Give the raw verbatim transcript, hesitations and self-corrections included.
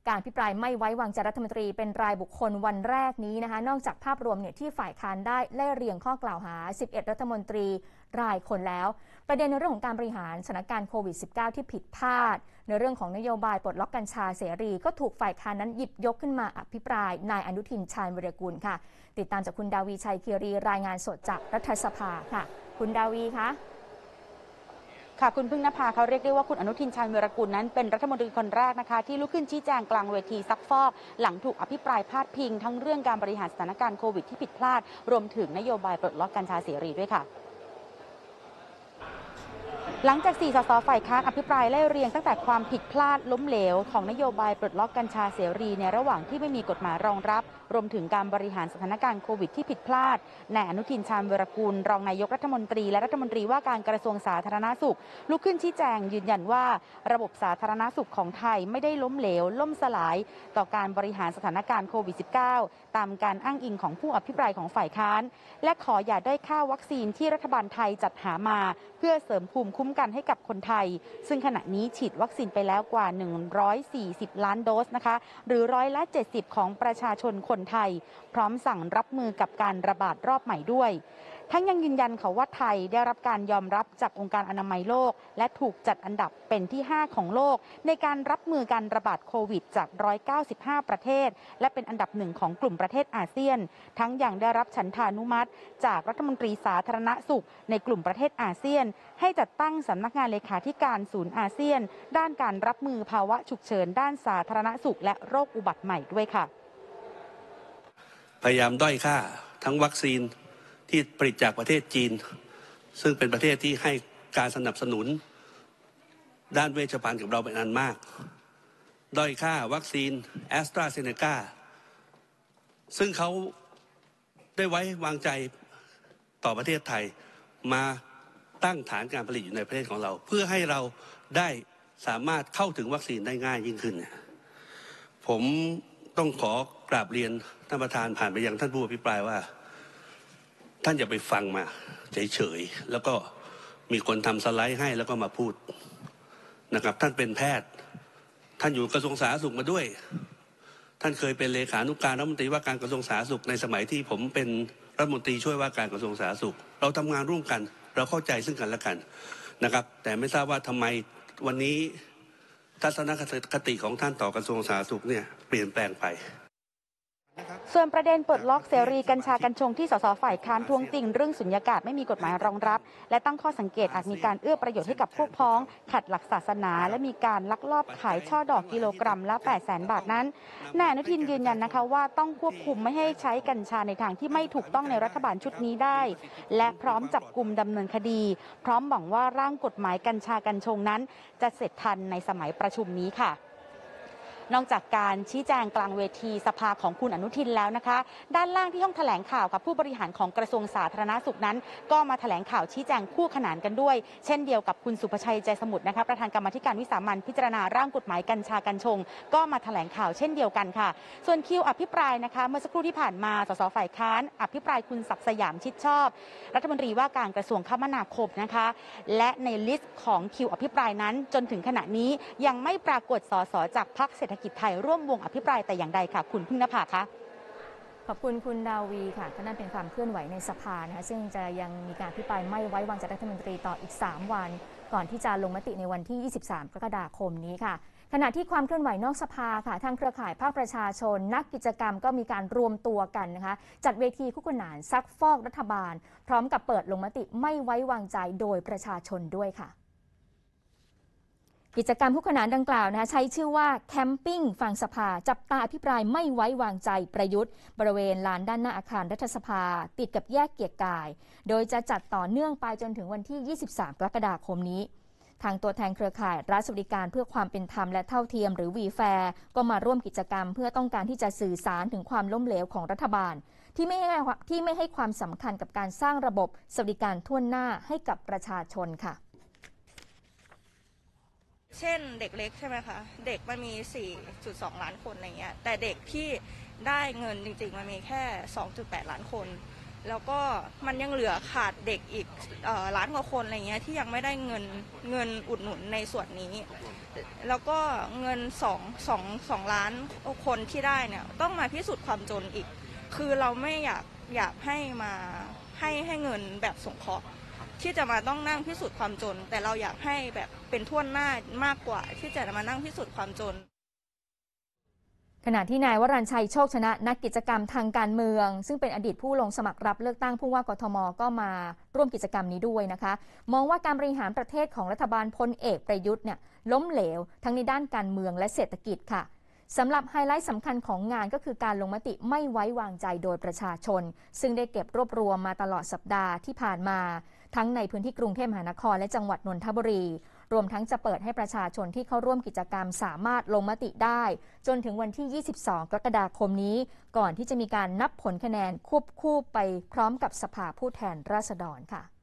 การพิปรายไม่ไว้วางใจรัฐมนตรีเป็นรายบุคคลวันแรกนี้นะคะนอกจากภาพรวมเนี่ยที่ฝ่ายค้านได้ไล่เรียงข้อกล่าวหาสิบเอ็ดรัฐมนตรีรายคนแล้วประเด็นในเรื่องของการบริหารสถานการณ์โควิด สิบเก้า ที่ผิดพลาดในเรื่องของนโยบายปลดล็อกกัญชาเสรีก็ถูกฝ่ายค้านนั้นหยิบยกขึ้นมาอภิปรายนายอนุทินชาญวีรกูลค่ะติดตามจากคุณดาวีชัยคีรีรายงานสดจากรัฐสภาค่ะคุณดาวีคะค่ะคุณพึ่งนภาเขาเรียกได้ว่าคุณอนุทินชาญวีรกูลนั้นเป็นรัฐมนตรีคนแรกนะคะที่ลุกขึ้นชี้แจงกลางเวทีซักฟอกหลังถูกอภิปรายพาดพิงทั้งเรื่องการบริหารสถานการณ์โควิดที่ผิดพลาดรวมถึงนโยบายปลดล็อกกัญชาเสรีด้วยค่ะหลังจากสี่สสฝ่ายค้านอภิปรายไล่เรียงตั้งแต่ความผิดพลาดล้มเหลวของนโยบายปลดล็อกกัญชาเสรีในระหว่างที่ไม่มีกฎหมายรองรับรวมถึงการบริหารสถานการณ์โควิดที่ผิดพลาดนายอนุทินชาญวีรกูลรองนายกรัฐมนตรีและรัฐมนตรีว่าการกระทรวงสาธารณสุขลุกขึ้นชี้แจงยืนยันว่าระบบสาธารณสุขของไทยไม่ได้ล้มเหลวล่มสลายต่อการบริหารสถานการณ์โควิด สิบเก้า ตามการอ้างอิงของผู้อภิปรายของฝ่ายค้านและขออย่าด้อยค่าวัคซีนที่รัฐบาลไทยจัดหามาเพื่อเสริมภูมิคุ้มกันให้กับคนไทยซึ่งขณะนี้ฉีดวัคซีนไปแล้วกว่าหนึ่งร้อยสี่สิบล้านโดสนะคะหรือร้อยละเจ็ดสิบของประชาชนคนไทยพร้อมสั่งรับมือกับการระบาดรอบใหม่ด้วยทั้งยังยืนยันค่ะว่าไทยได้รับการยอมรับจากองค์การอนามัยโลกและถูกจัดอันดับเป็นที่ห้าของโลกในการรับมือการระบาดโควิดจากหนึ่งร้อยเก้าสิบห้าประเทศและเป็นอันดับหนึ่งของกลุ่มประเทศอาเซียนทั้งยังได้รับฉันทานุมัติจากรัฐมนตรีสาธารณสุขในกลุ่มประเทศอาเซียนให้จัดตั้งสำนักงานเลขาธิการศูนย์อาเซียนด้านการรับมือภาวะฉุกเฉินด้านสาธารณสุขและโรคอุบัติใหม่ด้วยค่ะพยายามด้อยค่าทั้งวัคซีนที่ผลิตจากประเทศจีนซึ่งเป็นประเทศที่ให้การสนับสนุนด้านเวชภัณฑ์กับเราเป็นอันมากด้อยค่าวัคซีนแอสตราเซเนกาซึ่งเขาได้ไว้วางใจต่อประเทศไทยมาตั้งฐานการผลิตอยู่ในประเทศของเราเพื่อให้เราได้สามารถเข้าถึงวัคซีนได้ง่ายยิ่งขึ้นผมต้องขอกราบเรียนท่านประธานผ่านไปยังท่านผู้อภิปรายว่าท่านอย่าไปฟังมาเฉยๆแล้วก็มีคนทำสไลด์ให้แล้วก็มาพูดนะครับท่านเป็นแพทย์ท่านอยู่กระทรวงสาธารณสุขมาด้วยท่านเคยเป็นเลขานุการรัฐมนตรีว่าการกระทรวงสาธารณสุขในสมัยที่ผมเป็นรัฐมนตรีช่วยว่าการกระทรวงสาธารณสุขเราทำงานร่วมกันเราเข้าใจซึ่งกันและกันนะครับแต่ไม่ทราบว่าทำไมวันนี้ทัศนคติของท่านต่อกระทรวงสาธารณสุขเนี่ยเปลี่ยนแปลงไปส่วนประเด็นปลดล็อกเสรีกัญชากัญชงที่สสฝ่ายค้านทวงติงเรื่องสุญญากาศไม่มีกฎหมายรองรับและตั้งข้อสังเกตอาจมีการเอื้อประโยชน์ให้กับพวกพ้องขัดหลักศาสนาและมีการลักลอบขายช่อดอกกิโลกรัมละ แปดแสน บาทนั้นนายอนุทินยืนยันนะคะว่าต้องควบคุมไม่ให้ใช้กัญชาในทางที่ไม่ถูกต้องในรัฐบาลชุดนี้ได้และพร้อมจับกุมดำเนินคดีพร้อมหวังว่าร่างกฎหมายกัญชากัญชงนั้นจะเสร็จทันในสมัยประชุมนี้ค่ะนอกจากการชี้แจงกลางเวทีสภาของคุณอนุทินแล้วนะคะด้านล่างที่ห้องแถลงข่าวกับผู้บริหารของกระทรวงสาธารณสุขนั้นก็มาแถลงข่าวชี้แจงคู่ขนานกันด้วยเช่นเดียวกับคุณสุภชัยใจสมุทรนะคะประธานกรรมธิการวิสามัญพิจารณาร่างกฎหมายกัญชากัญชงก็มาแถลงข่าวเช่นเดียวกันค่ะส่วนคิวอภิปรายนะคะเมื่อสักครู่ที่ผ่านมาสสฝ่ายค้านอภิปรายคุณศักดิ์สยามชิดชอบรัฐมนตรีว่าการกระทรวงคมนาคมนะคะและในลิสต์ของคิวอภิปรายนั้นจนถึงขณะนี้ยังไม่ปรากฏสสจากพรรคเศรษฐกิจไทยร่วมวงอภิปรายแต่อย่างใดค่ะคุณพึ่งนภาคะขอบคุณคุณดาวีค่ะก็นั่นเป็นความเคลื่อนไหวในสภานะคะซึ่งจะยังมีการอภิปรายไม่ไว้วางใจรัฐมนตรีต่ออีกสามวันก่อนที่จะลงมติในวันที่ยี่สิบสามกรกฎาคมนี้ค่ะขณะที่ความเคลื่อนไหวนอกสภาค่ะทางเครือข่ายภาคประชาชนนักกิจกรรมก็มีการรวมตัวกันนะคะจัดเวทีคู่ขนานซักฟอกรัฐบาลพร้อมกับเปิดลงมติไม่ไว้วางใจโดยประชาชนด้วยค่ะกิจกรรมคู่ขนานดังกล่าวนะคะใช้ชื่อว่าแคมปิ้งฟังสภาจับตาอภิปรายไม่ไว้วางใจประยุทธ์บริเวณลานด้านหน้าอาคารรัฐสภาติดกับแยกเกียรติกายโดยจะจัดต่อเนื่องไปจนถึงวันที่ยี่สิบสามกรกฎาคมนี้ทางตัวแทนเครือข่ายรัฐสวัสดิการเพื่อความเป็นธรรมและเท่าเทียมหรือวีแฟร์ก็มาร่วมกิจกรรมเพื่อต้องการที่จะสื่อสารถึงความล้มเหลวของรัฐบาลที่ไม่ให้ที่ไม่ให้ความสำคัญกับการสร้างระบบสวัสดิการทั่วหน้าให้กับประชาชนค่ะเช่นเด็กเล็กใช่ไหมคะเด็กมันมี สี่จุดสอง ล้านคนอะไรเงี้ยแต่เด็กที่ได้เงินจริงๆมันมีแค่ สองจุดแปด ล้านคนแล้วก็มันยังเหลือขาดเด็กอีกเอ่อล้านกว่าคนอะไรเงี้ยที่ยังไม่ได้เงินเงินอุดหนุนในส่วนนี้แล้วก็เงินสองสองสองล้านคนที่ได้เนี่ยต้องมาพิสูจน์ความจนอีกคือเราไม่อยากอยากให้มาให้ให้เงินแบบสงเคราะห์ที่จะมาต้องนั่งพิสูจน์ความจนแต่เราอยากให้แบบเป็นทั่วหน้ามากกว่าที่จะมานั่งพิสูจน์ความจนขณะที่นายวรัญชัยโชคชนะนักกิจกรรมทางการเมืองซึ่งเป็นอดีตผู้ลงสมัครรับเลือกตั้งผู้ว่ากทมก็มาร่วมกิจกรรมนี้ด้วยนะคะมองว่าการบริหารประเทศของรัฐบาลพลเอกประยุทธ์เนี่ยล้มเหลวทั้งในด้านการเมืองและเศรษฐกิจค่ะสำหรับไฮไลท์สำคัญของงานก็คือการลงมติไม่ไว้วางใจโดยประชาชนซึ่งได้เก็บรวบรวมมาตลอดสัปดาห์ที่ผ่านมาทั้งในพื้นที่กรุงเทพมหานครและจังหวัดนนทบุรีรวมทั้งจะเปิดให้ประชาชนที่เข้าร่วมกิจกรรมสามารถลงมติได้จนถึงวันที่ ยี่สิบสอง กรกฎาคมนี้ก่อนที่จะมีการนับผลคะแนนควบคู่ไปพร้อมกับสภาผู้แทนราษฎรค่ะ